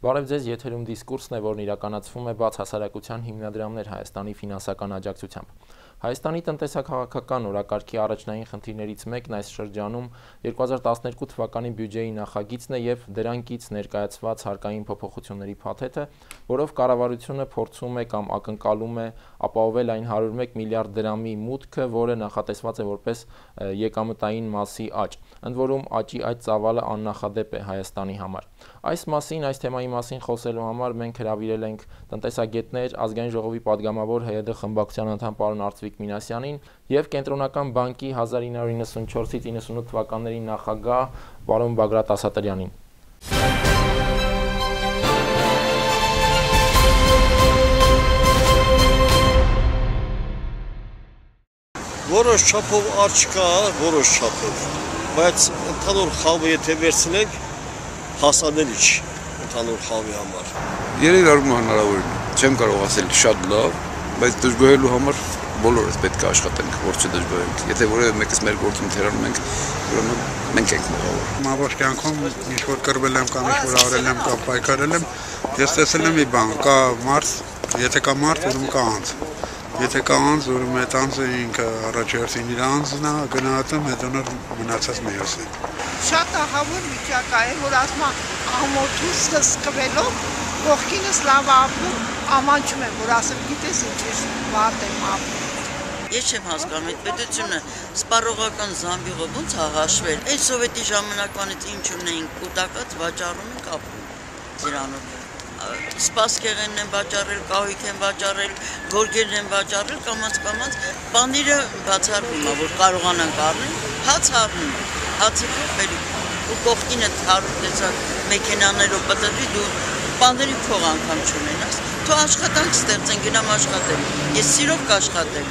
Բարև ձեզ, եթերում դիսկուրսն է, որն իրականացվում է բաց հասարակության հիմնադրամներ Հայաստանի ֆինանսական աջակցությամբ։ Հայաստանի տնտեսա-քաղաքական օրակարգի առաջնային խնդիրներից մեկն այս շրջանում 2012 թվականի բյուջեի նախագիծն է եւ դրանից ներկայացված հարկային փոփոխությունների փաթեթը, որով կառավարությունը փորձում է կամ ակնկալում է ապահովել այն 101 միլիարդ դրամի մուտքը, որը նախատեսված է որպես եկամտային մասի աճ։ Ընդ որում աճի այդ ծավալը աննախադեպ է Հայաստանի համար։ Այս մասին, այս թեմայի մասին խոսելու համար մենք հրավիրել ենք տնտեսագետներ, Ազգային ժողովի падգամավոր ՀՅԴ խմբակցության անդամ պարոն Արծվիկ Մինասյանին եւ Կենտրոնական բանկի 1994-ից 98 թվականների նախագահ պարոն Բագրատ Ասատրյանին։ Որոշ չափով աճ կա, որոշ չափով, բայց ընդհանուր խավը եթե վերցնենք, հասանելի չի ընդհանուր խավի համար։ Երևի արվում հնարավորին է, չեմ կարող ասել շատ լավ, բայց դժգոհելու համար բոլորս պետք է աշխատենք, որ չդժգոհենք։ Եթե որևէ մեկս մեր գործում թերանում ենք, ուրեմն մենք ենք մեղավոր։ Ամբողջ կյանքում ինչ-որ կռվել եմ կամ ինչ-որ արել եմ կամ պայքարել եմ, ես տեսել եմ մի բան, կա մարդ, եթե կա մարդ, ուրեմն կա անձ։ Եթե կա անձ, ուրեմն այդ անձը ինքը առաջերտին իր անձն է, գնահատում, հետո նոր մնացած մյուսն է։ Շատ ահավոր վիճակ է, որ ասում ամոթուս սկվելով, կողքինս լավ ապրում, ամանչում եմ, որ ասեմ, գիտես ինչ վատ եմ ապրում։ Ես չեմ հասկանում, այդ պետությունը սպառողական զամբյուղով ոնց է հաշվել։ Այդ սովետի ժամանակվանից ինչ ունեինք կուտակած, վաճառում ենք ապրում Ծիրանով։ Սպասքեղենն են վաճառել, կահույք են վաճառել, գորգերն են վաճառել, կամաց, բաները բացառվում է, որ կարողանանք առնել, հաց առնում, հացի փոխվելու, ու կողքինը թարում տեսակ մեքենաներով պատրվի, դու բաների փող անգամ չունենաս, թող աշխատանք ստեղծեն, գնամ աշխատել, ես սիրով կաշխատեմ։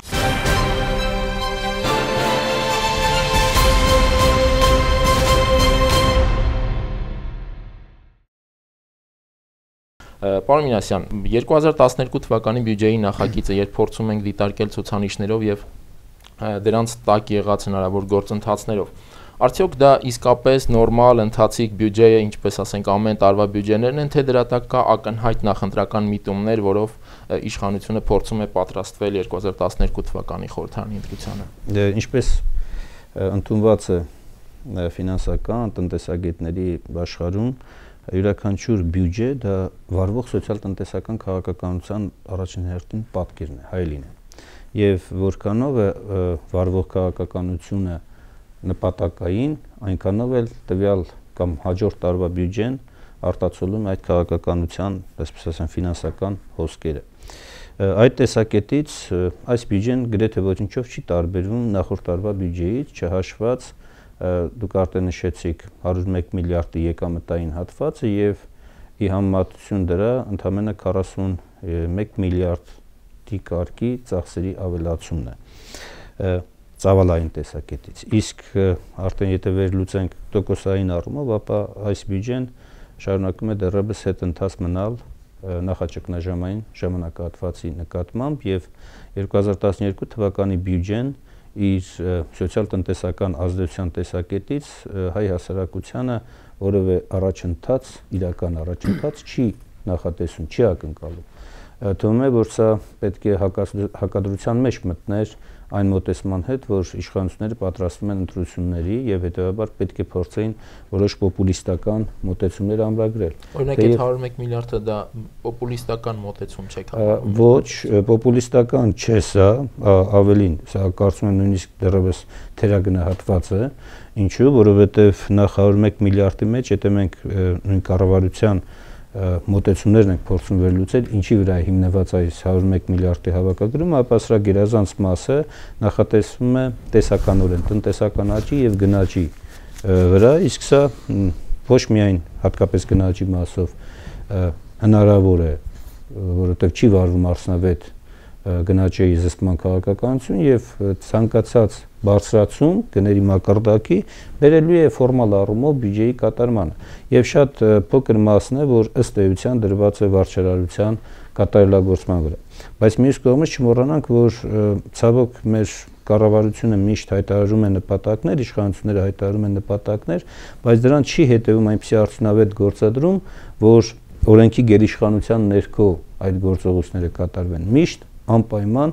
Պարոն Մինասյան, 2012 թվականի բյուջեի նախագիծը, երբ փորձում ենք դիտարկել ցուցանիշներով եւ դրանց տակ եղած հնարավոր գործընթացներով, արդյոք դա իսկապես նորմալ ընթացիկ բյուջե է, ինչպես ասենք ամեն տարվա բյուջեներն են, թե դրա տակ կա ակնհայտ նախընտրական միտումներ, որով իշխանությունը փորձում է պատրաստվել 2012 թվականի խորհրդարանի ընտրությանը։ Ինչպես ընդունված է ֆինանսական տնտեսագետների աշխարհում, յուրաքանչյուր բյուջե դա վարվող սոցիալ-տնտեսական քաղաքականության առաջին հերթին պատկերն է, հայելին է։ Եվ որքանով է վարվող քաղաքականությունը նպատակային, այնքանով էլ տվյալ կամ հաջորդ տարվա բյուջեն արտացոլում այդ քաղաքականության, այսպես ասեմ, ֆինանսական հոսքերը։ Այդ տեսակետից այս բյուջեն գրեթե ոչինչով չի տարբերվում նախորդ տարվա բյուջեից, չհաշված դուք արդեն նշեցիք 101 միլիարդի եկամտային հատվածը եւ ի համեմատություն դրա ընդամենը 41 միլիարդի կարգի ծախսերի ավելացումն է ծավալային տեսակետից։ Իսկ արդեն եթե վերլուծենք տոկոսային առումով, ապա այս բյուջեն շարունակում է դեռևս հետընթաց մնալ նախաճգնաժամային ժամանակահատվածի նկատմամբ եւ 2012 թվականի բյուջեն իր սոցիալ-տնտեսական ազդեցության տեսակետից հայ հասարակությանը որևէ առաջընթաց, իրական առաջընթաց չի նախատեսում, չի ակնկալում։ Թվում է, որ սա պետք է հակադրության մեջ մտներ այն մոտեցման հետ, որ իշխանությունները պատրաստվում են ընտրությունների եւ հետեւաբար պետք է փորձեին որոշ պոպուլիստական մոտեցումներ ամրագրել։ Օրինակ այդ 101 միլիարդը դա պոպուլիստական մոտեցում չէ կապում։ Ոչ, պոպուլիստական չէ սա, ավելին, սա կարծում եմ նույնիսկ դեռևս թերագնահատված է, ինչու, որովհետեւ նախ 101 միլիարդի մեջ, եթե մենք նույն կառավարության մոտեցումներն ենք փորձում վերլուծել, ինչի վրա է հիմնված այս 101 միլիարդի հավաքագրումը, ապա սրա գերազանց մասը նախատեսվում է տեսականորեն տնտեսական աճի եւ գնաճի վրա, իսկ սա ոչ միայն հատկապես գնաճի մասով հնարավոր է, որովհետեւ չի վարվում արդյունավետ գնաճի զսպման քաղաքականություն եւ ցանկացած բարձրացում գների մակարդակի բերելու է ֆորմալ առումով բյուջեի կատարմանը եւ շատ փոքր մասն է, որ ըստ էության դրված է վարչարարության կատարելագործման վրա։ Բայց մյուս կողմից չմոռանանք, որ ցավոք մեր կառավարությունը միշտ հայտարարում է նպատակներ, իշխանությունները հայտարարում են նպատակներ, բայց դրան չի հետևում այնպիսի արդյունավետ գործադրում, որ օրենքի գերիշխանության ներքո այդ գործողությունները կատարվեն։ Միշտ անպայման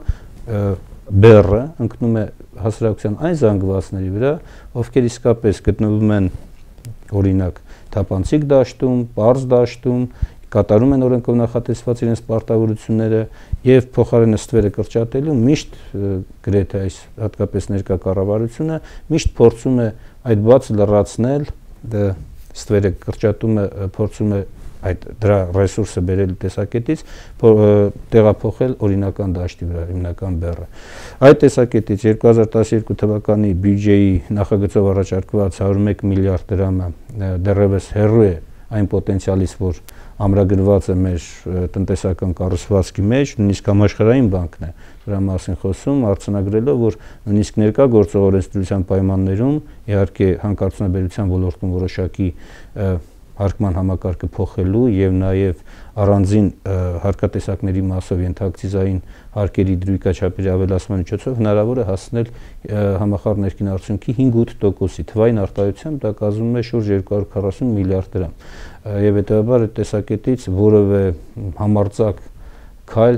բեռը ընկնում է հասարակության այն զանգվածների վրա, ովքեր իսկապես գտնվում են օրինակ թափանցիկ դաշտում, պարզ դաշտում, կատարում են օրենքով նախատեսված իրենց պարտավորությունները եւ փոխարենը ստվերը կրճատելու միշտ գրեթե այս հատկապես ներկա կառավարությունը միշտ փորձում է այդ բացը լրացնել, ստվերը կրճատումը փորձում է այդ դրա ռեսուրսը բերել տեսակետից տեղափոխել օրինական դաշտի վրա, հիմնական բեռը։ Այդ տեսակետից 2012 թվականի բյուջեի նախագծով առաջարկված 101 միլիարդ դրամը դեռևս հեռու է այն պոտենցիալից, որ ամրագրված է մեր տնտեսական կառուցվածքի մեջ, նույնիսկ համաշխարհային բանկն է դրա մասին խոսում, արձանագրելով, որ նույնիսկ ներկա գործող օրենսդրության պայմաններում իհարկե հանքարդյունաբերության ոլորտում որոշակի հարկման համակարգը փոխելու եւ նաեւ առանձին հարկատեսակների մասով ենթակցիզային հարկերի դրույքաչափերի ավելացման միջոցով հնարավոր է հասնել համախառն ներքին արդյունքի 5-8%-ի թվային արտահայտությամբ դա կազմում է շուրջ 240 միլիարդ դրամ եւ հետեւաբար այդ տեսակետից որևէ համարձակ քայլ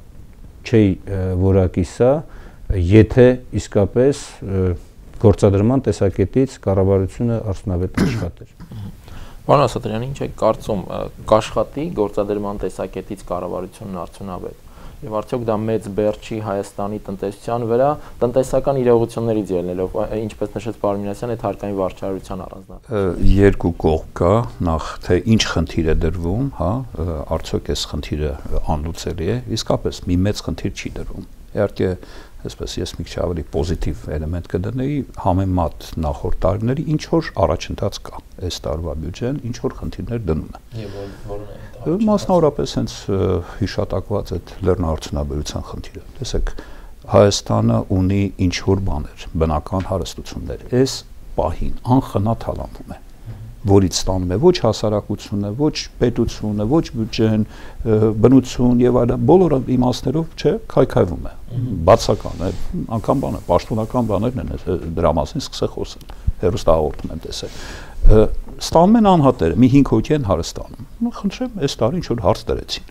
չի որակի սա եթե իսկապես գործադրման տեսակետից կառավարությունը արդյունավետ աշխատեր։ Պարոն Ասատրյան, ինչ եք կարծում, կաշխատի գործադրման տեսակետից կառավարությունն արդյունավետ եւ արդյոք դա մեծ բեռ չի Հայաստանի տնտեսության վրա տնտեսական իրողություններից ելնելով, ինչպես նշեց պարոն Մինասյանը, այդ հարկային վարչարության առանձնացումը։ Երկու կողմ կա, նախ թե ինչ խնդիր է դրվում, հա, արդյոք այս խնդիրը անլուծելի է, իսկապես մի մեծ խնդիր չի դրվում։ Իհարկե այսպես ես մի քիչ ավելի պոզիտիվ էլեմենտ կդնեի համեմատ նախորդ տարիների ինչ որ առաջընթաց կա այս տարվա բյուջեն ինչ որ խնդիրներ դնում է եւ որն է մասնավորապես հենց հիշատակված այդ լեռնարդյունաբերության խնդիրը տեսեք Հայաստանը ունի ինչ որ բաներ բնական հարստություններ այս պահին անխնա թալանվում է որից ստանում է ոչ հասարակությունը, ոչ պետությունը, ոչ բյուջեն, բնություն եւ այլն, բոլոր իմաստներով չէ, քայքայվում է։ Բացական է, անգամ բանը, պաշտոնական բաներն են դրա մասին սկսել խոսել։ Հերոստահաղորդում են տեսել։ Ստանում են անհատերը, մի 5 հոգի են հարստանում։ Խնդրեմ, այս տարի ինչ որ հարց դրեցին։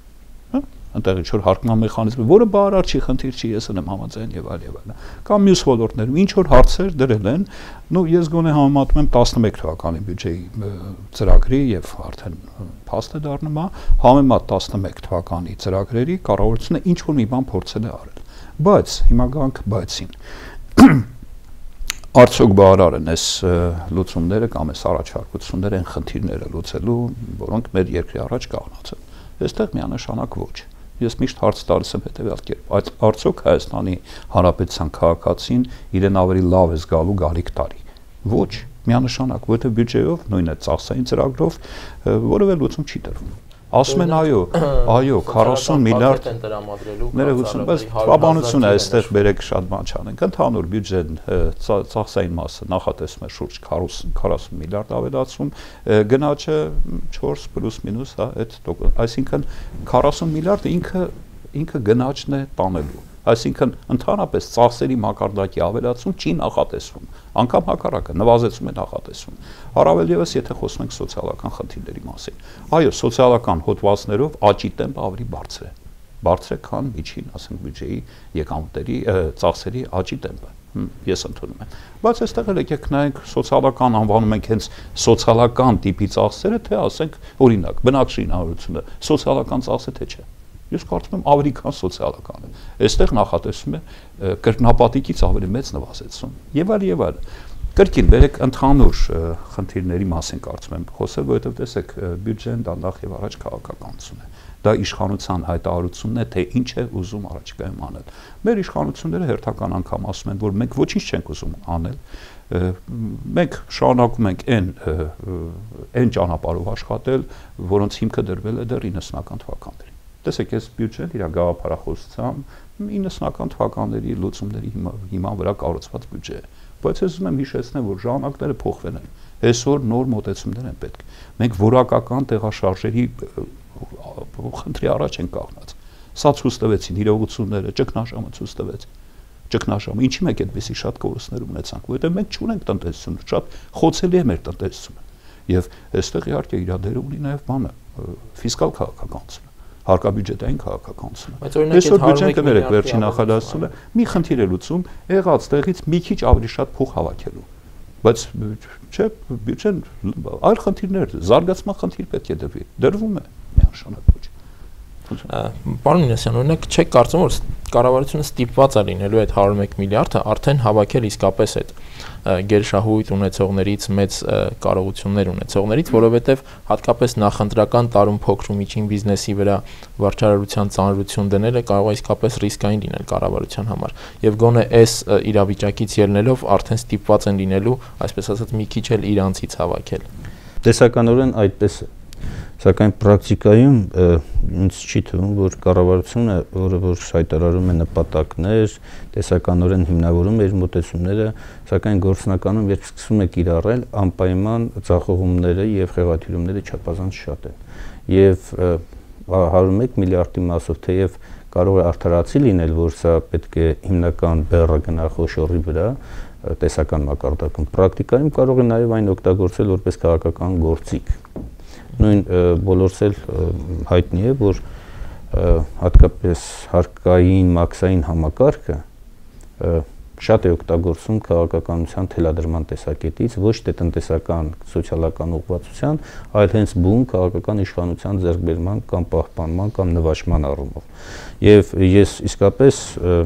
Այնտեղ ինչ որ հարկման մեխանիզմ, որը բավարար չի, խնդիր չի, ես եմ համաձայն եւ այլ եւ այլ։ Կամ մյուս ոլորտներում ինչ որ հարցեր դրել են, նու ես գոնե համեմատում եմ 11 թվականի բյուջեի ծրագրի եւ արդեն փաստ է դառնում, համեմատ 11 թվականի ծրագրերի կառավարությունը ինչ որ մի բան փորձել է արել։ Բայց հիմա գանք բայցին։ Արդյոք բավարար են այս լուծումները կամ այս առաջարկությունները այն խնդիրները լուծելու, որոնք մեր երկրի առաջ կանգնած են։ Այստեղ միանշանակ ոչ։ Ես միշտ հարց տալիս եմ հետևյալ կերպ. այդ արդյոք Հայաստանի Հանրապետության քաղաքացին իրեն ավելի լավ է զգալու գալիք տարի։ Ոչ, միանշանակ, որովհետև բյուջեով, նույն է ծախսային ծրագրով որևէ լուծում չի տրվում։ Ասում են այո, 40 միլիարդ ներողություն, բայց թվաբանությունը այստեղ բերեք շատ բան չանենք։ Ընդհանուր բյուջեն ծախսային մասը նախատեսվում է շուրջ 40 միլիարդ ավելացում, գնաճը 4 պլյուս մինուս, հա, այդ այսինքն 40 միլիարդը ինքը գնաճն է տանելու։ Այսինքն ընդհանրապես ծախսերի մակարդակի ավելացում չի նախատեսվում, անգամ հակառակը նվազեցում է նախատեսվում։ Առավել եւս եթե խոսում ենք սոցիալական խնդիրների մասին։ Այո, սոցիալական հոդվածներով աճի տեմպը ավելի բարձր է, քան միջին, ասենք բյուջեի եկամուտների ծախսերի աճի տեմպը։ Ես ընդունում եմ։ Բայց այստեղ էլ եկեք նայենք սոցիալական անվանում ենք հենց սոցիալական տիպի ծախսերը, թե ասենք օրինակ բնակչությունն սոցիալական ծախս է թե չէ։ Ես կարծում եմ ավելի քան սոցիալական է։ Այստեղ նախատեսվում է կրկնապատիկից ավելի մեծ նվազեցում։ Եվ այլ։ Կրկին բերեք ընդհանուր խնդիրների մասին կարծում եմ խոսել, որովհետև տեսեք բյուջեն դա նախ եւ առաջ քաղաքականություն է։ Դա իշխանության հայտարարությունն է, թե ինչ է ուզում առաջիկայում անել։ Մեր իշխանությունները հերթական անգամ ասում են, որ մենք ոչինչ չենք ուզում անել։ Մենք շարունակում ենք այն ճանապարհով աշխատել, որոնց հիմքը դրվել է դեռ 90-ական թվականներին։ Տեսեք, այս բյուջեն իր գաղափարախոսությամբ 90-ական թվականների լուծումների հիման վրա կառուցված բյուջե է։ Բայց ես ուզում եմ հիշեցնել, որ ժամանակները փոխվել են։ Այսօր նոր մոտեցումներ են պետք։ Մենք որակական տեղաշարժերի խնդրի առաջ ենք կանգնած։ Սա ցույց տվեցին իրողությունները, ճգնաժամը ցույց տվեց։ Ճգնաժամը ինչի մենք այդպեսի շատ կորուստներ ունեցանք, որովհետև մենք չունենք տնտեսություն, շատ խոցելի է մեր տնտեսությունը։ Եվ այստեղ իհարկե իր դերը ունի նաև բանը ֆիսկալ քաղաքականությունը, հարկաբյուջետային քաղաքականությունը։ Բայց օրինակ Այսօր բյուջեն կներեք վերջին նախադասությունը մի խնդիր է լուծում եղած տեղից մի քիչ ավելի շատ փող հավաքելու։ Բայց չէ, բյուջեն այլ խնդիրներ, զարգացման խնդիր պետք է դրվի։ Դրվում է միանշանակ ոչ։ Պարոն Մինասյան, օրինակ չեք կարծում, որ կառավարությունը ստիպված է լինելու այդ 101 միլիարդը արդեն հավաքել իսկապես այդ գերշահույթ ունեցողներից, մեծ կարողություններ ունեցողներից, որովհետև հատկապես նախընտրական տարում փոքր ու միջին բիզնեսի վրա վարչարարության ծանրություն դնելը կարող է իսկապես ռիսկային լինել կառավարության համար։ Եվ գոնե այս իրավիճակից ելնելով արդեն ստիպված են լինելու, այսպես ասած, մի քիչ էլ իրանցից հավաքել։ Տեսականորեն այդպես է։ Սակայն պրակտիկայում ինձ չի թվում, որ կառավարությունը, որը որ հայտարարում է նպատակներ, տեսականորեն հիմնավորում է իր մոտեցումները, սակայն գործնականում երբ սկսում է կիրառել, անպայման ձախողումները եւ խեղաթյուրումները չափազանց շատ են։ Եվ 101 միլիարդի մասով թեև կարող է արդարացի լինել, որ սա պետք է հիմնական բեռը գնա խոշորի վրա, տեսական մակարդակում, պրակտիկայում կարող է նաեւ այն օգտագործել որպես քաղաքական գործիք։ Նույն բոլորս էլ հայտնի է, որ հատկապես հարկային մաքսային համակարգը շատ է օգտագործում քաղաքականության թելադրման տեսակետից, ոչ թե տնտեսական, սոցիալական ուղղվածության, այլ հենց բուն քաղաքական իշխանության ձեռքբերման կամ պահպանման կամ նվաճման առումով։ Եվ ես իսկապես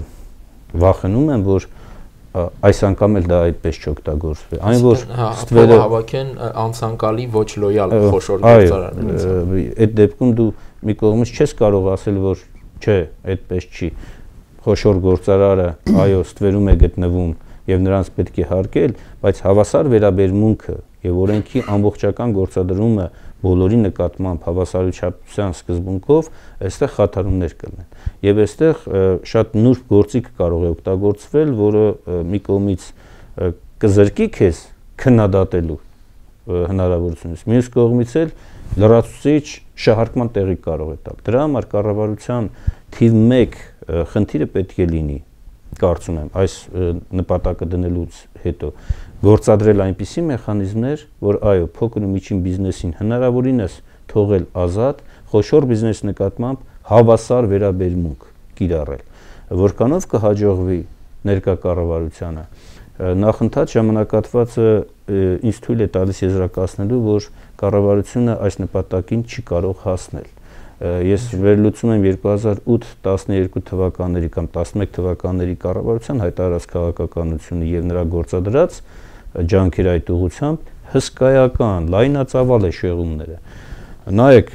վախենում եմ, որ այս անգամ էլ դա այդպես չօգտագործվի։ Այն որ ստվերը հավաքեն անցանկալի ոչ լոյալ խոշոր գործարաններից։ Այդ դեպքում դու մի կողմից չես կարող ասել, որ չէ, այդպես չի։ Խոշոր գործարարը այո, ստվերում է գտնվում եւ նրանց պետք է հարկել, բայց հավասար վերաբերմունքը եւ օրենքի ամբողջական գործադրումը բոլորի նկատմամբ հավասարության սկզբունքով այստեղ խաթարումներ կլինեն։ Եվ այստեղ շատ նուրբ գործիք կարող է օգտագործվել, որը մի կողմից կզրկի քեզ քննադատելու հնարավորությունից, մյուս կողմից էլ լրացուցիչ շահարկման տեղի կարող է տալ։ Դրա համար կառավարության թիվ 1 խնդիրը պետք է լինի, կարծում եմ, այս նպատակը դնելուց հետո գործադրել այնպիսի մեխանիզմներ, որ այո, փոքր ու միջին բիզնեսին հնարավորինս թողել ազատ, խոշոր բիզնես նկատմամբ հավասար վերաբերմունք կիրառել, որքանով կհաջողվի ներկա կառավարությանը, նախընթաց ժամանակատվածը ինձ թույլ է տալիս եզրակացնելու, որ կառավարությունը այս նպատակին չի կարող հասնել։ Ես վերլուծում եմ 2008-12 թվականների կամ 11 թվականների կառավարության հայտարարած քաղաքականությունը եւ նրա գործադրած ջանքեր այդ ուղղությամբ հսկայական, լայնածավալ է շեղումները։ Նայեք,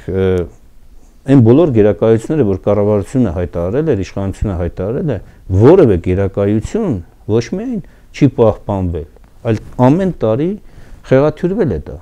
այն բոլոր գերակայությունները, որ կառավարությունը հայտարարել էր, իշխանությունը հայտարարել է, որևէ գերակայություն ոչ միայն չի պահպանվել, այլ ամեն տարի խեղաթյուրվել է դա։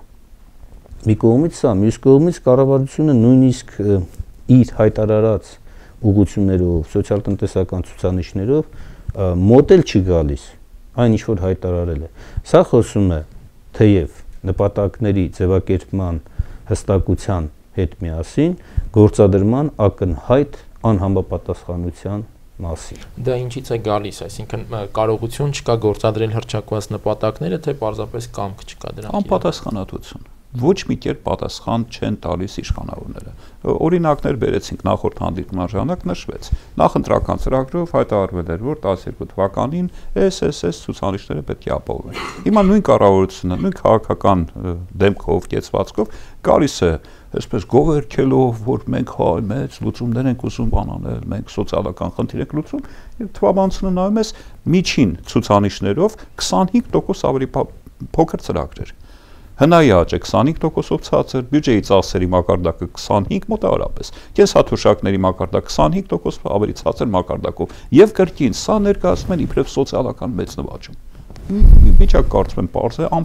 Մի կողմից սա, մյուս կողմից կառավարությունը նույնիսկ իր հայտարարած ուղղություններով, սոցիալ-տնտեսական ցուցանիշներով մոտ էլ չի գալիս այն ինչ որ հայտարարել է։ Սա խոսում է թեև նպատակների ձևակերպման հստակության հետ միասին գործադրման ակնհայտ անհամապատասխանության մասին։ Դա ինչից է գալիս, այսինքն կարողություն չկա գործադրել հռչակված նպատակները, թե պարզապես կամք չկա դրանք։ Անպատասխանատվություն։ Ոչ մի կերպ պատասխան չեն տալիս իշխանավորները։ Օրինակներ բերեցինք նախորդ հանդիպման ժամանակ նշվեց։ Նախընտրական ծրագրով հայտարարվել էր, որ 12 թվականին SSS ցուցանիշները պետք է ապահովեն։ Հիմա նույն կառավարությունը, նույն քաղաքական դեմքով, կեցվածքով գալիս է այսպես գովերքելով, որ մենք մեծ լուծումներ ենք ուզում բանանել, մենք սոցիալական խնդիր ենք լուծում, եւ թվաբանությունը նայում ես միջին ցուցանիշներով 25% ավելի փոքր ծրագրեր։ Հնայաճ է 25%-ով ցածր, բյուջեի ծախսերի մակարդակը 25 մոտավորապես, կենսաթոշակների մակարդակը 25% ավելի ցածր մակարդակով եւ կրկին սա ներկայացնում են իբրև սոցիալական մեծ նվաճում։ Միջակ կարծում եմ պարզ է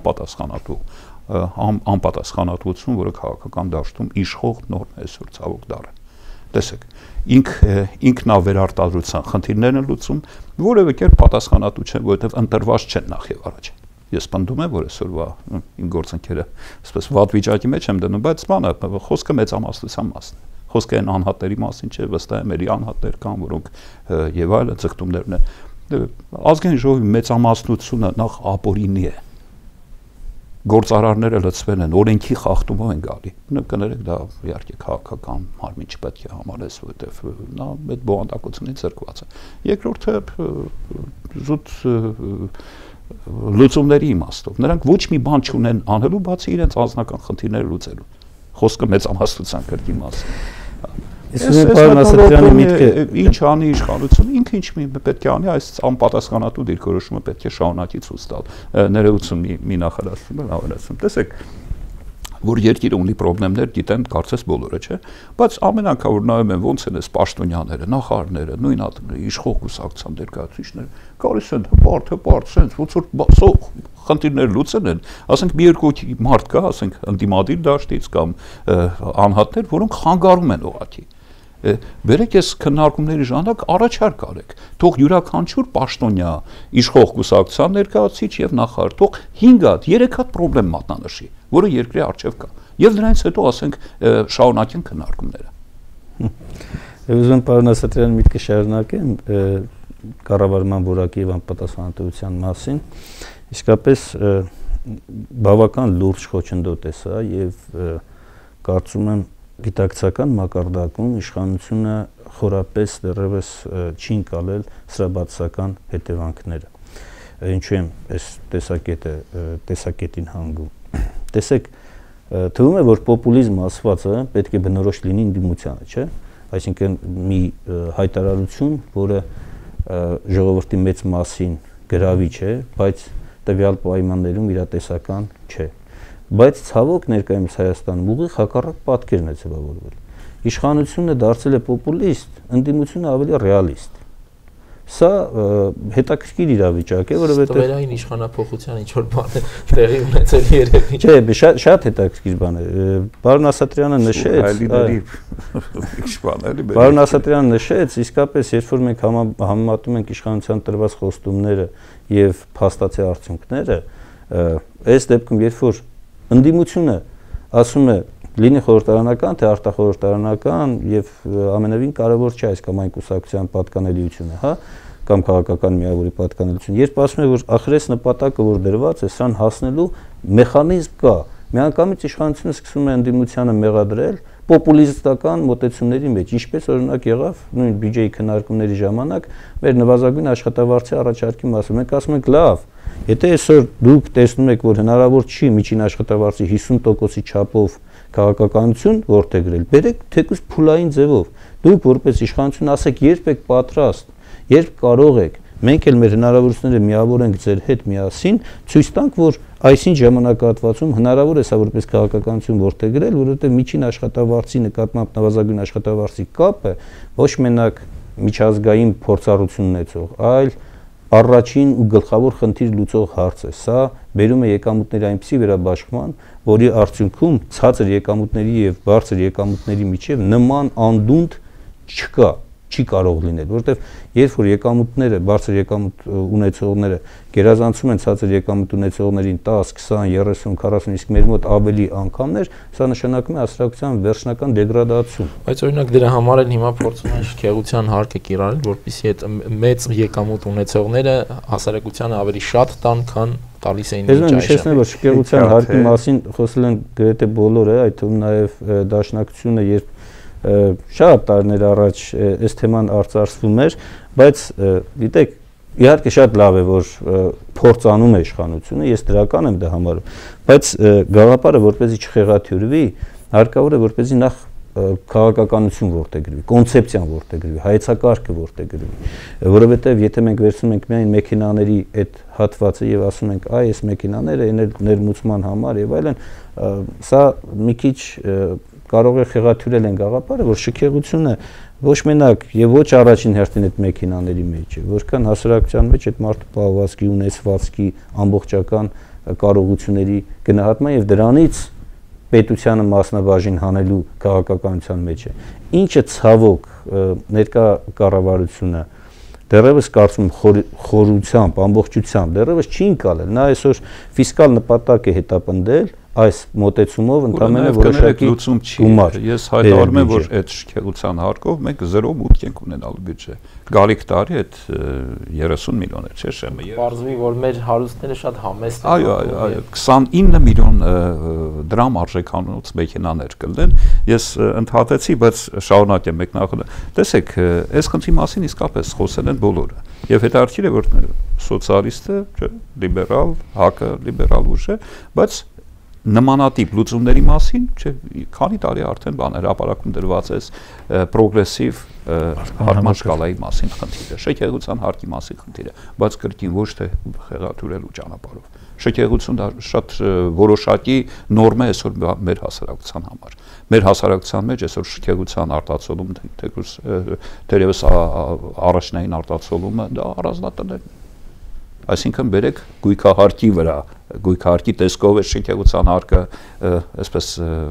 անպատասխանատվություն, որը քաղաքական դաշտում իշխող նորմ է այսօր ցավոք դառը։ Տեսեք, ինքնավերարտադրության խնդիրներն են լուծում, որևէ կերպ պատասխանատու չեն, որովհետեւ ընտրված չեն նախ եւ առաջ։ Ես պնդում եմ, որ այսօրվա իմ գործընկերը այսպես վատ վիճակի մեջ եմ դնում, բայց բանը խոսքը մեծամասնության մասն է։ Խոսքը այն անհատների մասին չէ, վստահ եմ, երի անհատներ կան, որոնք եւ այլն ձգտումներն են։ Ազգային ժողովի մեծամասնությունը նախ ապօրինի է։ գործարարները լցվել են, օրենքի խախտումով են գալի։ Կներեք, դա իհարկե քաղաքական մարմին չպետք է համարես, որովհետև նա այդ բովանդակությունից զրկված է։ Երկրորդը զուտ լուծումների իմաստով։ Նրանք ոչ մի բան չունեն անելու, բացի իրենց անձնական խնդիրները լուծելու։ Խոսքը մեծամասնության կրկի մասին։ Ինչ անի իշխանությունը, ինքը ինչ պետք է անի, այս անպատասխանատու դիրքորոշումը պետք է շարունակի ցույց տալ։ Ներողություն մի նախադասում եմ ավելացնում։ Տեսեք, որ երկիրը ունի խնդիրներ, գիտեն կարծես բոլորը, չէ՞, բայց ամեն անգամ որ նայում են ոնց են այս պաշտոնյաները, նախարարները, նույն իշխող կուսակցության ներկայացուցիչները, գալիս են հպարտ, sense ոնց որ խնդիրներ լուծեն են, ասենք մի երկու մարդ կա, ասենք ընդդիմադիր դաշտից կամ անհատներ, որոնք խանգարում են ուղղակի։ Բերեք այս քննարկումների ժամանակ առաջարկ արեք, թող յուրաքանչյուր պաշտոնյա, իշխող կուսակցության ներկայացուցիչ եւ նախարար թող 5 հատ, 3 հատ խնդրեմ մատնանշի, որը երկրի առջև կա, եւ դրանից հետո ասենք շարունակեն քննարկումները։ Ուզում պարոն Ասատրյան միտքը շարունակեմ կառավարման որակի եւ անպատասխանատվության մասին, իսկապես բավական լուրջ խոչընդոտ է սա եւ կարծում եմ գիտակցական մակարդակում իշխանությունը խորապես դեռևս չի ընկալել սրա բացասական հետևանքները։ Ինչու եմ այս տեսակետին հանգում։ Տեսեք, թվում է, որ պոպուլիզմ ասվածը պետք է բնորոշ լինի ընդդիմությանը, չէ՞։ Այսինքն մի հայտարարություն, որը ժողովրդի մեծ մասին գրավիչ է, բայց տվյալ պայմաններում իրատեսական չէ։ Բայց ցավոք ներկայումս Հայաստանում ուղիղ հակառակ պատկերն է ձևավորվել։ Իշխանությունը դարձել է պոպուլիստ, ընդդիմությունը ավելի ռեալիստ։ Սա հետաքրքիր իրավիճակ է, որովհետև Ստվերային իշխանափոխության ինչ որ բան է տեղի ունեցել երևի։ Չէ, շատ հետաքրքիր բան է։ Պարոն Ասատրյանը նշեց, Պարոն Ասատրյանը նշեց, իսկապես երբ որ մենք համեմատում ենք իշխանության տրված խոստումները եւ փաստացի արդյունքները, այս դեպքում երբ որ ընդդիմությունը ասում է լինի խորհրդարանական թե արտախորհրդարանական եւ ամենևին կարեւոր չէ այս կամ այն կուսակցության պատկանելիությունը, հա, կամ քաղաքական միավորի պատկանելիությունը։ Երբ ասում է որ ախրես նպատակը որ դրված է, սրան հասնելու մեխանիզմ կա, միանգամից իշխանությունը սկսում է ընդդիմությանը մեղադրել պոպուլիստական մոտեցումների մեջ, ինչպես օրինակ եղավ նույն բյուջեի քննարկումների ժամանակ մեր նվազագույն աշխատավարձի առաջարկի մասը։ Մենք ասում ենք լավ, եթե այսօր դուք տեսնում եք, որ հնարավոր չի միջին աշխատավարձի 50%-ի չափով քաղաքականություն որդեգրել, բերեք թեկուզ փուլային ձևով։ Դուք որպես իշխանություն ասեք երբ եք պատրաստ, երբ կարող եք, մենք էլ մեր հնարավորությունները միավորենք ձեր հետ միասին, ցույց տանք, որ այսին ժամանակահատվածում հնարավոր է սա որպես քաղաքականություն որդեգրել, որովհետև միջին աշխատավարձի նկատմամբ նվազագույն աշխատավարձի կապը ոչ մենակ միջազգային փորձառություն ունեցող, այլ առաջին ու գլխավոր խնդիր լուծող հարց է։ Սա բերում է եկամուտների այնպիսի վերաբաշխման, որի արդյունքում ցածր եկամուտների եւ բարձր եկամուտների միջև նման անդունդ չկա, չի կարող լինել, որովհետեւ երբ որ եկամուտները, բարձր եկամուտ ունեցողները գերազանցում են ցածր եկամուտ ունեցողներին 10, 20, 30, 40, իսկ մեր մոտ ավելի անգամներ, սա նշանակում է հասարակության վերջնական դեգրադացիա։ Բայց օրինակ դրա համար էլ հիմա փորձում են շքեղության հարկը կիրառել, որպեսզի այդ մեծ եկամուտ ունեցողները հասարակությանը ավելի շատ տան, քան տալիս էին այժմ։ Ես նշեցնեմ, որ շքեղության հարկի մասին խոսել են գրեթե բոլորը, այդ թվում նաև Դաշնակցությունը, երբ շատ տարիներ առաջ այս թեման արծարծվում էր, բայց գիտեք, իհարկե շատ լավ է, որ փորձանում է իշխանությունը, ես դրական եմ դա համարում, բայց գաղափարը որպեսզի չխեղաթյուրվի, հարկավոր է որպեսզի նախ քաղաքականություն որդեգրվի, կոնցեպցիան որդեգրվի, հայեցակարգը որդեգրվի, որովհետև եթե մենք վերցնում ենք միայն մեքենաների այդ հատվածը եւ ասում ենք, այ այս մեքենաները ներմուծման համար եւ այլն, սա մի քիչ կարող է խեղաթյուրել են գաղափարը, որ շքեղությունը ոչ մենակ եւ ոչ առաջին հերթին այդ մեքենաների մեջ է, որքան հասարակության մեջ այդ մարդու պահվածքի, ունեցվածքի, ամբողջական կարողությունների գնահատման եւ դրանից պետությանը մասնաբաժին հանելու քաղաքականության մեջ է։ Ինչը ցավոք ներկա կառավարությունը դեռևս կարծում խորությամբ, ամբողջությամբ դեռևս չի ընկալել։ Նա այսօր ֆիսկալ նպատակ է հետապնդել, այս մոտեցումով ընդամենը որոշակի լուծում չի։ Ես հայտարարում եմ, որ այդ շքեղության հարկով մենք 0 մուտք ենք ունենալու բյուջե։ Գալիք տարի այդ 30 միլիոն է, չէ՞ շեմը։ Պարզվի, որ մեր հարուստները շատ համեստ են։ Այո, 29 միլիոն դրամ արժեքանոց մեքենաներ կլինեն։ Ես ընդհատեցի, բայց շարունակեմ մեկնարկել։ Տեսեք, այս խնդրի մասին իսկապես խոսել են բոլորը։ Եվ հետաքրքիր է, որ սոցիալիստը, չէ, լիբերալ, ՀԱԿ-ը լիբերալ ուժ է, բայց նմանատիպ լուծումների մասին, չէ, քանի տարի արդեն հրապարակում դրված է պրոգրեսիվ հարմար շկալայի մասին խնդիրը, շքեղության հարկի մասին խնդիրը, բայց կրկին ոչ թե խեղաթյուրելու ճանապարհով։ Շքեղություն դա շատ որոշակի նորմ է այսօր մեր հասարակության համար։ Մեր հասարակության մեջ այսօր շքեղության արտացոլում, թերևս առաջնային արտացոլումը դա առանձնատներն են։ Այսինքն բերեք գույքահարկի վրա, գույքահարկի տեսքով է շքեղության հարկը, այսպես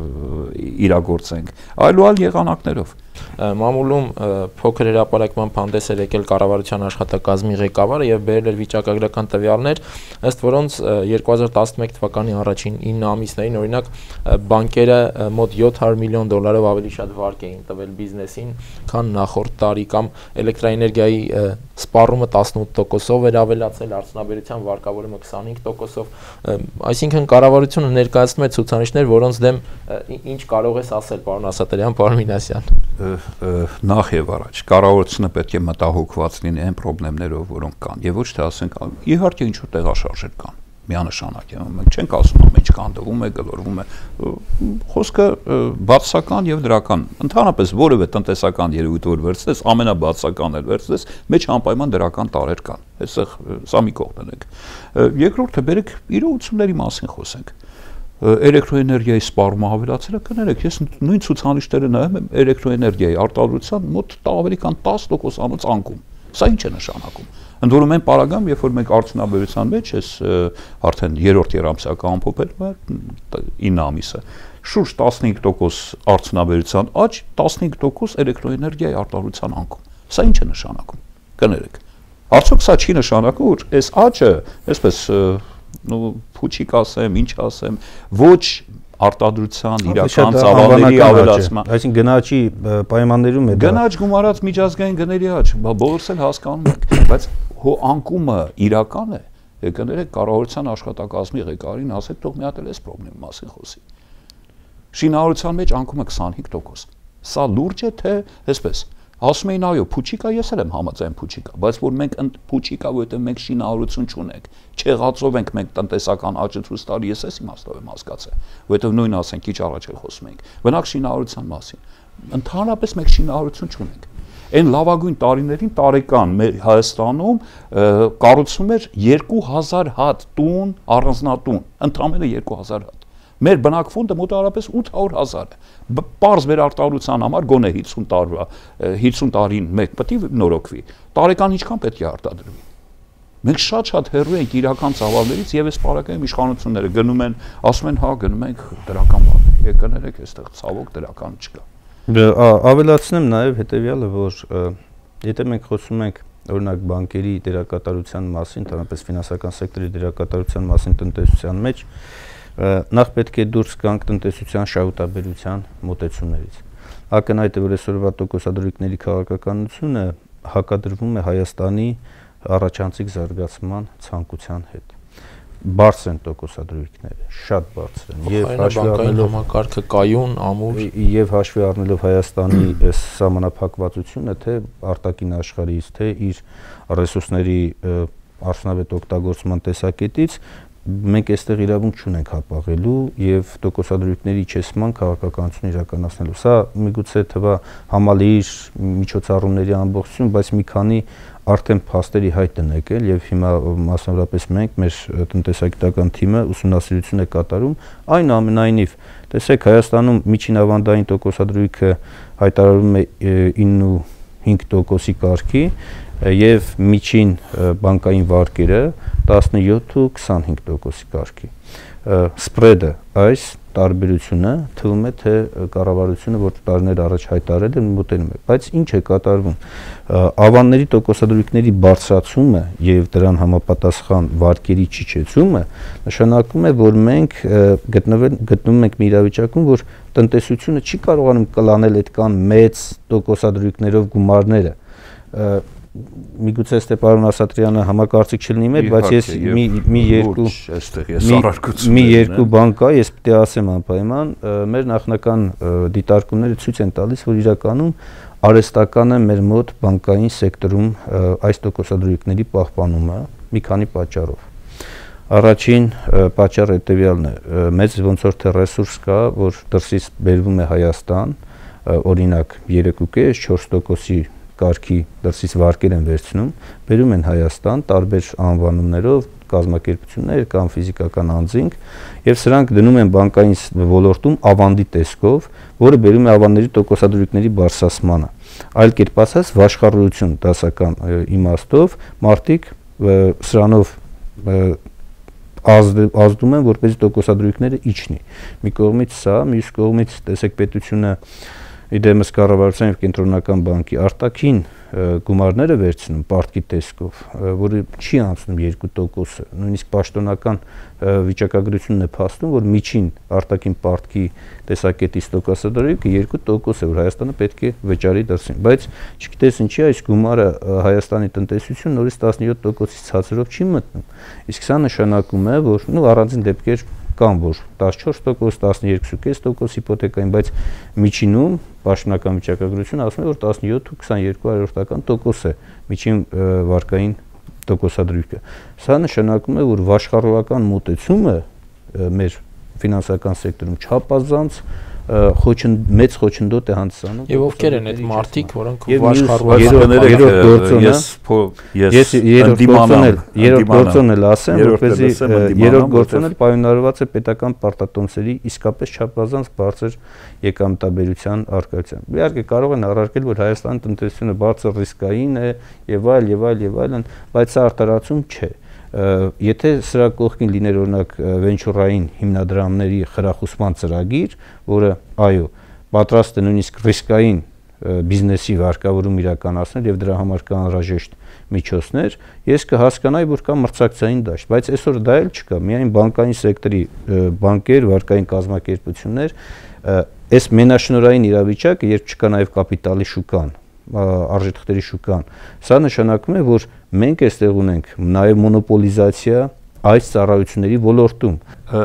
իրագործենք, այլ եղանակներով։ Մամուլում փոքր հրապարակման հանդես էր եկել կառավարության աշխատակազմի ղեկավարը եւ բերել էր վիճակագրական տվյալներ, ըստ որոնց 2011 թվականի առաջին 9 ամիսներին օրինակ բանկերը մոտ $700 միլիոն ավելի շատ վարկ էին տվել բիզնեսին, քան նախորդ տարի, կամ էլեկտրաէներգիայի սպառումը 18%-ով էր ավելացել, արդյունաբերության վարկավորումը 25%-ով, այսինքն կառավարությունը ներկայացնում է ցուցանիշներ, որոնց դեմ ինչ կարող ես ասել, պարոն Ասատրյան, պարոն Մինասյան։ Նախ եւ առաջ կառավարությունը պետք է մտահոգված լինի այն խնդիրներով, որոնք կան, եւ ոչ թե ասենք իհարկե ինչ որ տեղաշարժեր կան, միանշանակ է, մենք չենք ասում ամեն ինչ կանդվում է, գլորվում է, խոսքը բացասական եւ դրական, ընդհանրապես որևէ տնտեսական երևույթ որ վերցնես, ամենաբացասականն էլ վերցնես, մեջ անպայման դրական տարեր կան, այստեղ սա մի կողմ ենք։ Երկրորդը բերեք իրողությունների մասին խոսենք։ Էլեկտրոէներգիայի սպառումը ավելացել է, կներեք, ես նույն ցուցանիշները նայում եմ էլեկտրոէներգիայի արտադրության մոտ ավելի քան 10%-անոց անկում։ Սա ինչ է նշանակում։ Ընդ որում այն պարագայում, երբ որ մենք արդյունաբերության մեջ ես արդեն երրորդ երամսյակը ամփոփել եմ 9 ամիսը, շուրջ 15% արդյունաբերության աճ, 15% էլեկտրոէներգիայի արտադրության անկում։ Սա ինչ է նշանակում։ Կներեք։ Արդյոք սա չի նշանակում, որ այս աճը, այսպես փուչիկ ասեմ, ինչ ասեմ, ոչ արտադրության իրական ծավալների ավելացման, այսինքն գնաճի պայմաններում է դա։ Գնաճ գումարած միջազգային գների աճ, բոլորս էլ հասկանում ենք, բայց անկումը իրական է, կներեք կառավարության աշխատակազմի ղեկավարին ասեք, թող մի հատ էլ այս խնդրի մասին խոսի։ Շինարարության մեջ անկումը 25%։ Սա լուրջ է, թե այսպես ասում էին այո, փուչիկա, ես էլ եմ համաձայն փուչիկա, բայց որ մենք փուչիկա, որովհետև մենք շինարարություն չունենք, չեղածով ենք մենք տնտեսական աճը ցույց տալի, ես էս իմաստով եմ հասկացել, որովհետև նույն ասենք քիչ առաջ էլ խոսում էինք, բնակ շինարարության մասին, ընդհանրապես մենք շինարարություն չունենք։ Այն լավագույն տարիներին տարեկան մեր Հայաստանում կառուցվում էր 2000 հատ տուն, առանձնատուն, ընդամենը 2000 հատ։ Մեր բնակֆոնդը մոտավորապես 800,000 է։ Պարզ մեր արտադրության համար գոնե 50 տարվա 50 տարին մեկ պետք է նորոգվի։ Տարեկան ինչքան պետք է արտադրվի։ Մենք շատ հեռու ենք իրական ծավալներից եւ այս պարագայում իշխանությունները գնում են, ասում են, հա, գնում ենք դրական բան։ Եկներեք այստեղ ցավոք դրական չկա։ Ավելացնեմ նաեւ հետեւյալը, որ եթե մենք խոսում ենք օրինակ բանկերի դերակատարության մասին, ընդհանրապես ֆինանսական սեկտորի դերակատարության մասին տնտեսության մեջ, նախ պետք է դուրս գանք տնտեսության շահութաբերության մոտեցումներից։ Ակնհայտ է, որ այսօրվա տոկոսադրույքների քաղաքականությունը հակադրվում է Հայաստանի առաջանցիկ զարգացման ցանկության հետ։ Բարձր են տոկոսադրույքները, շատ բարձր են, եւ հաշվի առնելով համակարգը կայուն, ամուր, եւ հաշվի առնելով Հայաստանի այս սահմանափակվածությունը, թե արտաքին աշխարհից, թե իր ռեսուրսների արդյունավետ օգտագործման տեսակետից, մենք այստեղ իրավունք չունենք հապաղելու եւ տոկոսադրույքների իջեցման քաղաքականություն իրականացնելու։ Սա միգուցե թվա համալիր միջոցառումների ամբողջություն, բայց մի քանի արդեն փաստերի հայտ են եկել եւ հիմա մասնավորապես մենք մեր տնտեսագիտական թիմը ուսումնասիրություն է կատարում, այնուամենայնիվ տեսեք Հայաստանում միջին ավանդային տոկոսադրույքը հայտարարվում է 9.5%-ի կարգի եւ միջին բանկային վարկերը 17-25%-ի կարգի։ Սպրեդը այս տարբերությունը թվում է թե կառավարությունը որ տարիներ առաջ հայտարարել է մոտենում է, բայց ինչ է կատարվում։ Ավանների տոկոսադրույքների բարձրացումը եւ դրան համապատասխան վարկերի չիջեցումը նշանակում է, որ մենք գտնվում ենք մի իրավիճակում, որ տնտեսությունը չի կարողանում կլանել այդքան մեծ տոկոսադրույքներով գումարները։ Միգուցե Ստեփան Ասատրյանը համակարծիք չլինի մեծ, բայց ես մի երկու բան կա, ես պետք է ասեմ անպայման, մեր նախնական դիտարկումները ցույց են տալիս, որ իրականում արհեստական է մեր մոտ բանկային սեկտորում այս տոկոսադրույքների պահպանումը մի քանի պատճառով։ Առաջին պատճառը հետևյալն է, մեծ ոնց որ թե ռեսուրս կա, որ դրսից բերվում է Հայաստան, օրինակ 3.5-4%-ի կարգի դրսից վարկեր են վերցնում, բերում են Հայաստան տարբեր անվանումներով, կազմակերպություններ կամ ֆիզիկական անձինք եւ սրանք դնում են բանկային ոլորտում ավանդի տեսքով, որը բերում է ավանդների տոկոսադրույքների բարձրացմանը։ Այլ կերպ ասած, վաշխառություն դասական իմաստով մարդիկ սրանով ազդում են, որպեսզի տոկոսադրույքները իջնի։ Մի կողմից սա, մյուս կողմից տեսեք պետությունը իդեմս կառավարության եւ կենտրոնական բանկի արտաքին գումարները վերցնում պարտքի տեսքով, որը չի անցնում 2%-ը, նույնիսկ պաշտոնական վիճակագրությունն է փաստում, որ միջին արտաքին պարտքի տեսակետից տոկոսադրույքը 2% է, որ Հայաստանը պետք է վճարի դրսին, բայց չգիտես ինչի այս գումարը Հայաստանի տնտեսություն նորից 17%-ից ցածրով չի մտնում, իսկ սա նշանակում է, որ առանձին դեպքեր կան, որ 14%, 12.5% հիպոթեկային, բայց միջինում պաշտոնական վիճակագրությունը ասում է, որ 17-22% է միջին վարկային տոկոսադրույքը։ Սա նշանակում է, որ վաշխառողական մոտեցումը մեր ֆինանսական սեկտորում չափազանց մեծ խոչընդոտ է հանդիսանում։ Եվ ովքեր են այդ մարդիկ, որոնք երրորդ գործոնն էլ ասեմ, որպեսզի երրորդ գործոնը պայմանավորված է պետական պարտատոմսերի իսկապես չափազանց բարձր եկամտաբերության առկայությամբ։ Իհարկե կարող են առարկել, որ Հայաստանի տնտեսությունը բարձր ռիսկային է եւ այլն, բայց սա արտարացում չէ։ Եթե սրա կողքին լիներ օրինակ վենչուրային հիմնադրամների խրախուսման ծրագիր, որը այո, պատրաստ է նույնիսկ ռիսկային բիզնեսի վարկավորում իրականացնել եւ դրա համար կան անհրաժեշտ միջոցներ, ես կհասկանայի, որ կա մրցակցային դաշտ, բայց այսօր դա էլ չկա, միայն բանկային սեկտորի բանկեր, վարկային կազմակերպություններ, այս մենաշնորհային իրավիճակը, երբ չկա նաեւ կապիտալի շուկան, արժեթղթերի շուկան, սա նշանակում է, որ մենք այստեղ ունենք նաև մոնոպոլիզացիա այս ծառայությունների ոլորտում։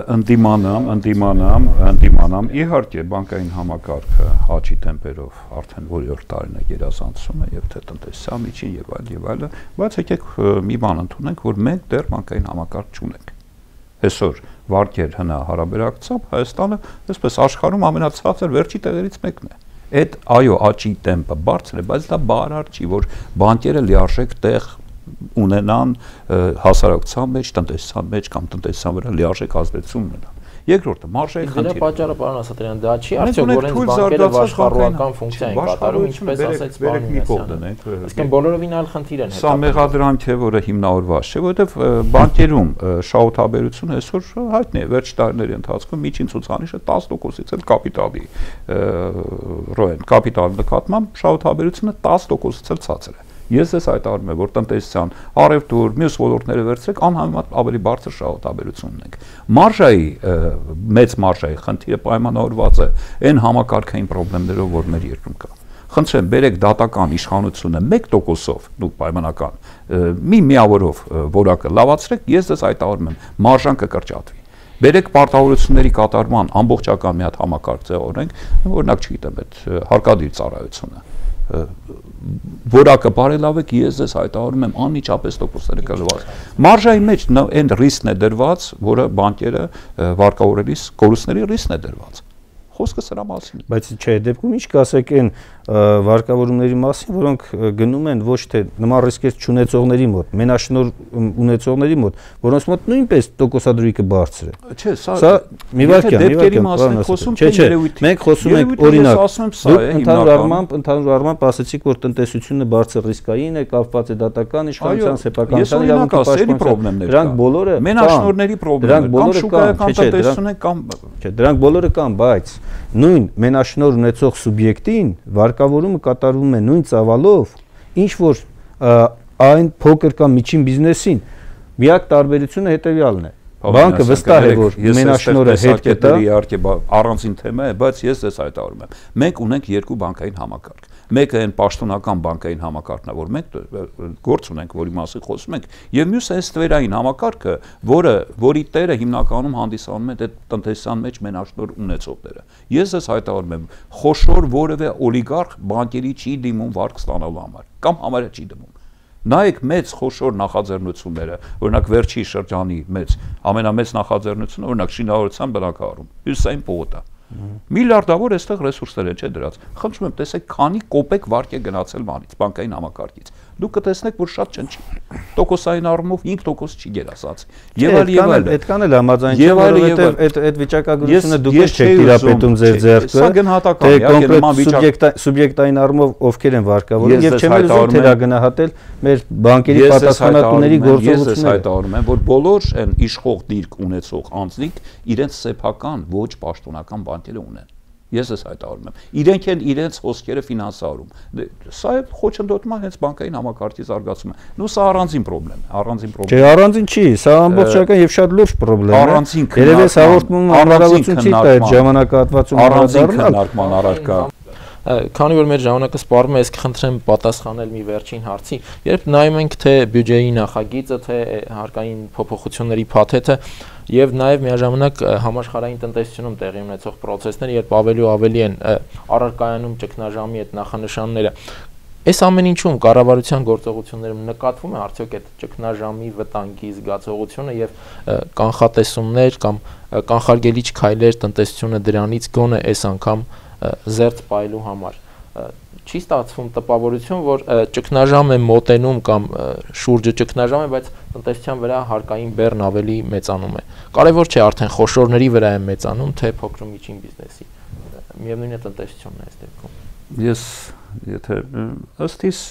Ընդդիմանամ, իհարկե բանկային համակարգը աճի տեմպերով արդեն որյոր տարին է գերազանցում է եւ թե տնտեսության միջին եւ այլն, բայց եկեք մի բան ընդունենք, որ մենք դեռ բանկային համակարգ չունենք։ Այսօր վարկեր հարաբերակցությամբ Հայաստանը այսպես աշխարհում ամենացածր վերջի տեղերից մեկն է։ Այդ այո աճի տեմպը բարձր է, բայց դա բառար չի, որ բանկերը լիարժեք տեղ ունենան հասարակության մեջ, տնտեսության մեջ կամ տնտեսության վրա լիարժեք ազդեցություն ունենան։ Երկրորդը մարժայի խնդիրը։ Դրա պատճառը պարոն Ասատրյան, դա չի արդյոք որ այն բանկերը վաշխառողական ֆունկցիա են կատարում, ինչպես ասեց պարոն Մեսյանը։ Իսկ բոլորովին այլ խնդիր են հետապնդում։ Սա մեղադրանք է, որը հիմնավորված չէ, որովհետև բանկերում շահութաբերությունը այսօր հայտնի է, վերջ տարիների ընթացքում միջին ցուցանիշը 10%-ից էլ կապիտալի կապիտալի նկատմամբ շահութաբերությունը 10%-ից էլ ցածր է։ Ես ես հայտարարում եմ, որ տնտեսության առևտուր, մյուս ոլորտները վերցրեք, անհամեմատ ավելի բարձր շահութաբերություն ունենք։ Մարժայի մեծ մարժայի խնդիրը պայմանավորված է այն համակարգային խնդիրներով, որ մեր երկրում կա։ Խնդրեմ, բերեք դատական իշխանությունը 1%-ով, դուք պայմանական, մի միավորով որակը լավացրեք, ես ես հայտարարում եմ, մարժան կկրճատվի։ Բերեք պարտավորությունների կատարման ամբողջական մի հատ համակարգ ձևավորենք, օրինակ չգիտեմ, այդ հարկադիր ծառայությունը որակը բարելավեք, ես ես հայտարարում եմ անմիջապես տոկոսները կլված։ Մարժայի մեջ այն ռիսկն է դրված, որը բանկերը վարկավորելիս կորուստների ռիսկն է դրված։ Խոսքը սրա մասին է։ Բայց չէ, դեպքում ինչ կասեք այն վարկավորումների մասին, որոնք գնում են ոչ թե նման ռիսկեր չունեցողների մոտ, մենաշնոր ունեցողների մոտ, որոնց մոտ նույնպես տոկոսադրույքը բարձր է։ Չէ, սա մի վարքյան մասին խոսում չէ, մենք խոսում ենք օրինակ, ընդհանուր առմամբ ասացիք, որ տնտեսությունը բարձր ռիսկային է, կապված է դատական իշխանության, սեփականության իրավունքի պաշտպանության, դրանք բոլորը մենաշնորհների պրոբլեմ կամ շուկայական տնտեսություն կամ չէ, դրանք բոլորը կան, բայց նույն մենաշնոր ունեցող սուբյեկտին վարկավորումը կատարվում է նույն ծավալով, ինչ որ այն փոքր կամ միջին բիզնեսին միակ տարբերությունը հետևյալն է։ Բանկը վստահ է, որ մենաշնորհը հետ կտա, իհարկե առանձին թեմա է, բայց ես դες հայտարարում եմ։ Մենք ունենք երկու բանկային համակարգ։ Մեկը այն պաշտոնական բանկային համակարգն է, որ մենք գործ ունենք, որի մասին խոսում ենք, եւ մյուսը այն ստվերային համակարգը, որի տերը հիմնականում հանդիսանում են այդ տնտեսության մեջ մենաշնոր ունեցողները։ Ես դες հայտարարում եմ, խոշոր որևէ օլիգարխ բանկերի չի դիմում վարկ ստանալու համար, կամ համարյա չի դիմում։ Նայեք մեծ խոշոր նախաձեռնությունները, օրինակ վերջի շրջանի ամենամեծ նախաձեռնությունը, օրինակ շինարարության բնակարանում, հյուսային պողոտա։ Միլիարդավոր այստեղ ռեսուրսներ են, չէ՞ դրած։ Խնդրում եմ, տեսեք, քանի կոպեկ վարկ է գնացել բանից, բանկային համակարգից։ Դուք կտեսնեք, որ շատ չնչի։ Տոկոսային առումով 5% չի գերասած։ Եվ այլ։ Այդքան էլ համաձայն չեմ, որովհետև այդ վիճակագրությունը դուք չեք տիրապետում ձեր ձեռքը։ Սա գնահատական է, կոնկրետ սուբյեկտային առումով ովքեր են վարկավորում եւ չեմ ուզում թերագնահատել մեր բանկերի պատասխանատուների գործողությունները։ Ես հայտարարում եմ, որ բոլոր այն իշխող դիրք ունեցող անձնիկ իրենց սեփական ոչ պաշտոնական բանկերը ունեն։ Ես ես հայտարարում եմ։ Իրենք են իրենց հոսքերը ֆինանսավորում։ Սա է խոչընդոտման հենց բանկային համակարգի զարգացումը։ Նու սա առանձին պրոբլեմ է, առանձին պրոբլեմ։ Չէ, առանձին չի, սա ամբողջական եւ շատ լուրջ պրոբլեմ է։ Առանձին երևի այս հաղորդումը հնարավորություն չի տա այդ ժամանակահատվածում առանձին քննարկման առարկա։ Քանի որ մեր ժամանակը սպառվում է, ես կխնդրեմ պատասխանել մի վերջին հարցի։ Երբ նայում ենք թե բյուջեի նախագիծը, թե հարկային փոփոխությունների փաթեթը եւ նաեւ միաժամանակ համաշխարհային տնտեսությունում տեղի ունեցող process-ները, երբ ավելի ու ավելի են առարկայանում ճգնաժամի այդ նախանշանները, այս ամեն ինչում կառավարության գործողություններում նկատվում է արդյոք այդ ճգնաժամի վտանգի զգացողությունը եւ կանխատեսումներ կամ կանխարգելիչ քայլեր տնտեսությունը դրանից գոնե այս անգամ զերծ պայելու համար չի ստացվում տպավորություն, որ ճգնաժամ է մոտենում կամ շուրջը ճգնաժամ է, բայց տնտեսության վրա հարկային բեռն ավելի մեծանում է։ Կարևոր չէ արդեն խոշորների վրա է մեծանում, թե փոքր ու միջին բիզնեսի։ Միևնույն է տնտեսությունն է այս դեպքում։ Ես եթե ըստ իս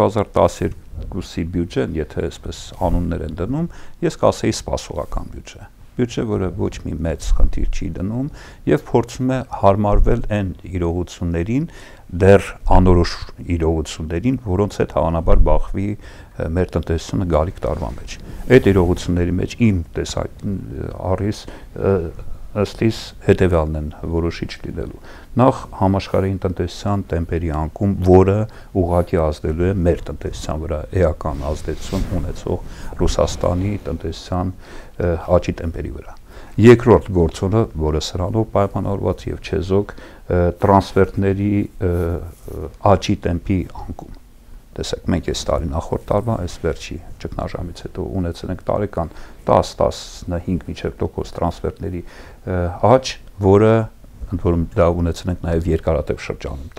2012-ի բյուջեն, եթե այսպես անուններ են դնում, ես կասեի սպասողական բյուջե, որը ոչ մի մեծ խնդիր չի դնում եւ փորձում է հարմարվել այն իրողություններին, դեռ անորոշ իրողություններին, որոնց հետ հավանաբար բախվի մեր տնտեսությունը գալիք տարվա մեջ։ Այդ իրողությունների մեջ իմ առիս ըստ իս հետևյալն են որոշիչ լինելու։ Նախ համաշխարհային տնտեսության տեմպերի անկում, որը ուղղակի ազդելու է մեր տնտեսության վրա էական ազդեցություն ունեցող Ռուսաստանի տնտեսության աճի տեմպերի վրա։ Երկրորդ գործոնը, որը սրանով պայմանավորված եւ չեզոք տրանսֆերտների աճի տեմպի անկում։ Տեսեք, մենք այս տարի նախորդ տարվա այս վերջի ճգնաժամից հետո ունեցել ենք տարեկան 10-15 մինչև տոկոս տրանսֆերտների աճ, որը ընդ որում դա ունեցել ենք նաև երկարատև շրջանում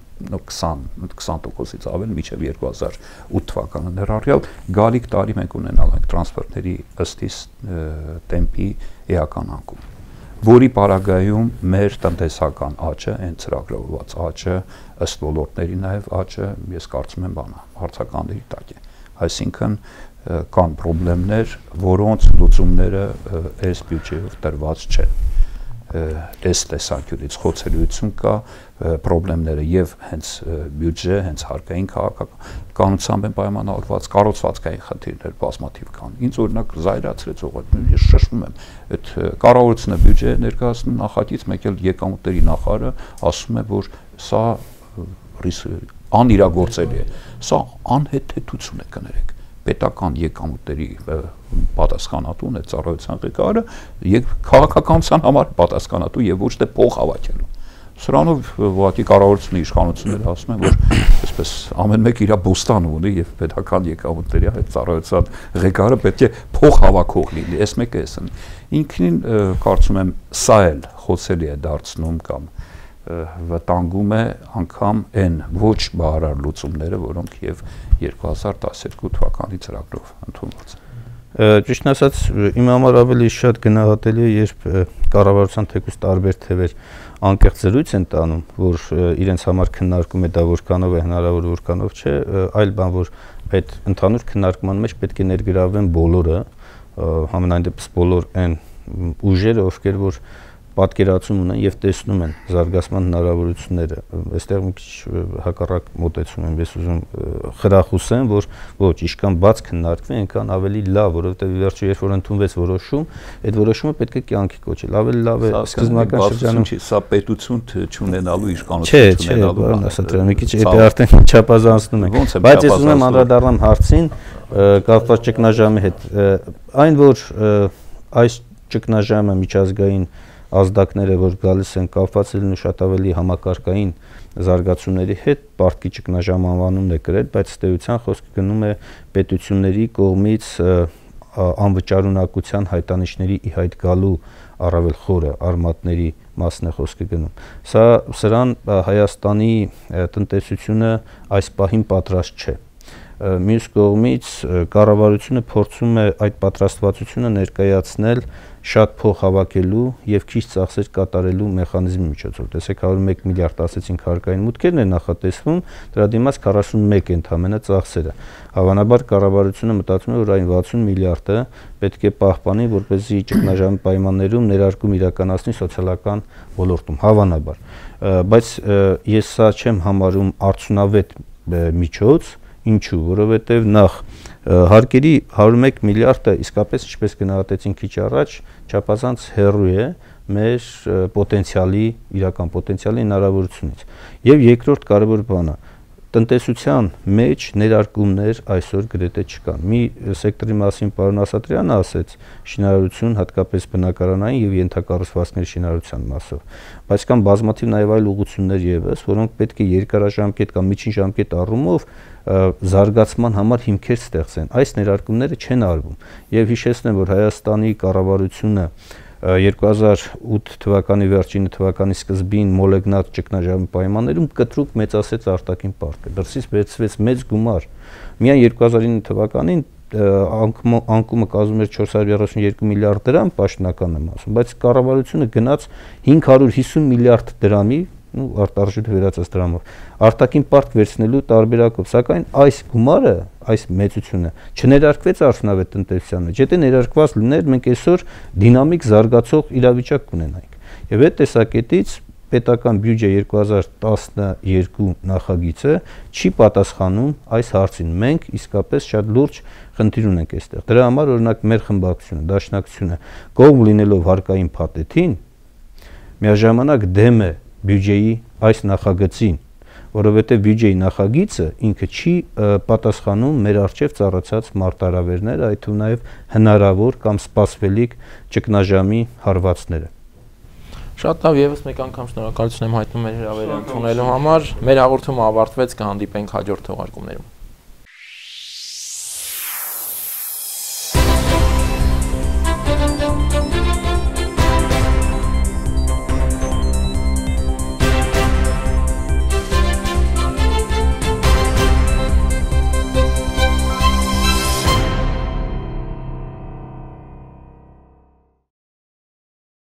15-20%-ից ավել մինչև 2008 թվականը ներառյալ գալիք տարի մենք ունենալ ենք տրանսֆերտների ըստ իս տեմպի էական անկում, որի պարագայում մեր տնտեսական աճը, այն ծրագրավորված աճը, ըստ ոլորտների նաև աճը, ես կարծում եմ հարցականների տակ է։ Այսինքն կան խնդիրներ, որոնց լուծումները այս բյուջեով տրված չեն։ Այս տեսանկյունից խոցելիություն կա, խնդիրները եւ հենց բյուջե, հենց հարկային քաղաքականությամբ են պայմանավորված, կառուցվածքային խնդիրներ բազմաթիվ կան։ Ինձ օրինակ զայրացրեց ուղղակի, ես շշմում եմ, այդ կառավարությունը բյուջե ներկայացնում նախագիծ, մեկ էլ եկամուտների նախարարը ասում է, որ սա անիրագործելի է, սա անհեթեթություն է, կներեք։ Պետական եկամուտների պատասխանատուն է ծառայության ղեկավարը եւ քաղաքականության համար պատասխանատու եւ ոչ թե փող հավաքելու։ Սրանով ուղղակի կառավարությունը իշխանությունները ասում են, որ այսպես ամեն մեկ իր բոստան ունի եւ պետական եկամուտների այդ ծառայության ղեկավարը պետք է փող հավաքող լինի։ Այս մեկը էսն։ Ինքնին կարծում եմ սա էլ խոցելի է դարձնում կամ վտանգում է անգամ այն ոչ բավարար լուծումները, որոնք եւ 2012 թվականի ծրագրով ընդունված են։ Ճիշտ ասած, իմ համար ավելի շատ գնահատելի է, երբ կառավարության թեկուզ տարբեր թևեր անկեղծ զրույց են տանում, որ իրենց համար քննարկում է դա որքանով է հնարավոր, որքանով չէ, այլ բան, որ այդ ընդհանուր քննարկման մեջ պետք է ներգրավվեն բոլորը, համենայն դեպս բոլոր այն ուժերը, ովքեր որ պատկերացում ունեն եւ տեսնում են զարգացման հնարավորությունները, այստեղ մի քիչ հակառակ մոտեցում եմ, ես ուզում խրախուսեմ, որ ոչ, իշքան բաց քննարկվի, այնքան ավելի լավ, որովհետեւ վերջը երբ որ ընդունվեց որոշում, այդ որոշումը պետք է կյանքի կոչել, ավելի լավ է սկզբնական շրջանում, սա պետություն չունենալու իշխանություն չունենալու, բան ասած, մի քիչ դա արդեն չափազանցնում ենք, բայց ես ուզում եմ անդրադառնամ հարցին կապված ճգնաժամի հետ, այն որ այս ճգնաժամը միջազգային ազդակները, որ գալիս են կապված լինում շատ ավելի համակարգային զարգացումների հետ, պարտքի ճգնաժամ անվանումն է կրել, բայց ըստ էության խոսքը գնում է պետությունների կողմից անվճարունակության հայտանիշների ի հայտ գալու առավել խորը արմատների մասն է խոսքը գնում։ Սրան Հայաստանի տնտեսությունը այս պահին պատրաստ չէ։ Մյուս կողմից կառավարությունը փորձում է այդ պատրաստվածությունը ներկայացնել շատ փող հավաքելու եւ քիչ ծախսեր կատարելու մեխանիզմի միջոցով։ Տեսեք 101 միլիարդ ասեցինք հարկային մուտքերն են նախատեսվում, դրա դիմաց 41 ընդհանրապես ծախսերը։ Հավանաբար կառավարությունը մտածում է, որ այն 60 միլիարդը պետք է պահպանի, որպեսզի ճգնաժամի պայմաններում ներարկում իրականացնի սոցիալական ոլորտում, հավանաբար։ Բայց ես սա չեմ համարում արդյունավետ միջոց, ինչու, որովհետև նախ հարկերի 101 միլիարդը իսկապես ինչպես գնահատեցին քիչ առաջ, չափազանց հեռու է մեր պոտենցիալի, իրական պոտենցիալի հնարավորությունից։ Եվ երկրորդ կարևոր բանը, տնտեսության մեջ ներարկումներ այսօր գրեթե չկան։ Մի սեկտորի մասին պարոն Ասատրյանը ասեց շինարարություն, հատկապես բնակարանային եւ ենթակառուցվածքների շինարարության մասով, բայց կան բազմաթիվ նաեւ այլ ուղղություններ եւս, որոնք պետք է երկարաժամկետ կամ միջին ժամկետ առումով զարգացման համար հիմքեր ստեղծեն։ Այս ներարկումները չեն արվում եւ հիշեցնեմ, որ Հայաստանի կառավարությունը 2008 թվականի վերջին թվականի սկզբին մոլեգնած ճգնաժամի պայմաններում կտրուկ մեծացեց արտաքին պարտքը, դրսից վերցվեց մեծ գումար։ Միայն 2009 թվականին անկումը կազմում էր 432 միլիարդ դրամ, պաշտոնական եմ ասում, բայց կառավարությունը գնաց 550 միլիարդ դրամի արտարժույթ վերածած դրամով արտաքին պարտք վերցնելու տարբերակով, սակայն այս գումարը, այս մեծությունը չներարկվեց արդյունավետ տնտեսության մեջ, եթե ներարկված լիներ, մենք այսօր դինամիկ զարգացող իրավիճակ կունենայինք։ Եվ այդ տեսակետից պետական բյուջե 2012 նախագիծը չի պատասխանում այս հարցին։ Մենք իսկապես շատ լուրջ խնդիր ունենք այստեղ։ Դրա համար օրինակ մեր խմբակցությունը, դաշնակցությունը կողմ լինելով հարկային փաթեթին, միաժամանակ դեմ է բյուջեի այս նախագծին, որովհետև բյուջեի նախագիծը ինքը չի պատասխանում մեր առջև ծառացած մարտահրավերները, այդ թվում նաև հնարավոր կամ սպասվելիք ճգնաժամի հարվածները։ Շատ լավ, եւս մեկ անգամ շնորհակալություն եմ հայտնում մեր հրավերը ընդունելու համար։ Մեր հաղորդումը ավարտվեց, կհանդիպենք հաջորդ թողարկումներում։